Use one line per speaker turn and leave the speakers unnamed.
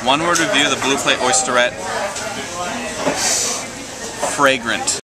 One word review, the Blue Plate Oysterette. Fragrant.